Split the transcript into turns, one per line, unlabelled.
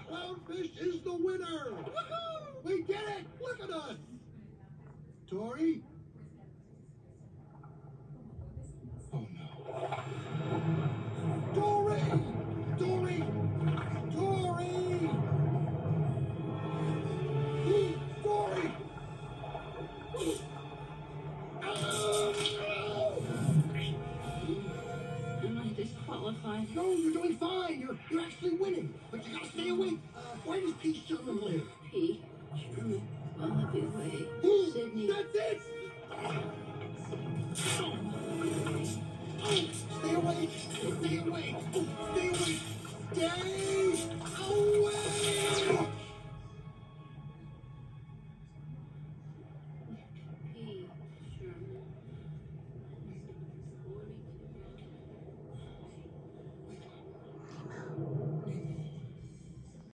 Clownfish is the winner! Woohoo! We did it! Look at us! Dory? Oh no. Dory! Dory! Dory! Dory!
Am I disqualified?
No, you're doing fine. You're actually winning. But you gotta stay awake. Where does Pea Children live?
Pea? Wallaby Way. Sydney.
That's it! Oh, stay awake! Stay awake! Stay awake! Stay